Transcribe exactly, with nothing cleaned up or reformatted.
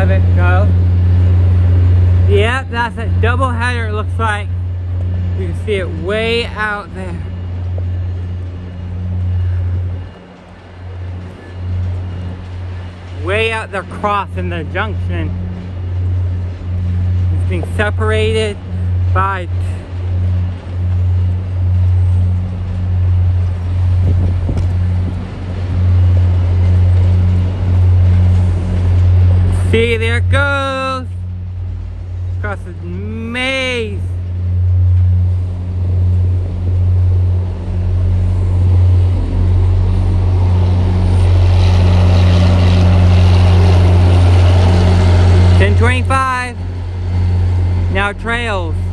of it go. Yep, that's a double header, it looks like. You can see it way out there. Way out there crossing the junction. It's being separated by see, there it goes across the maze. ten twenty-five. Now trails.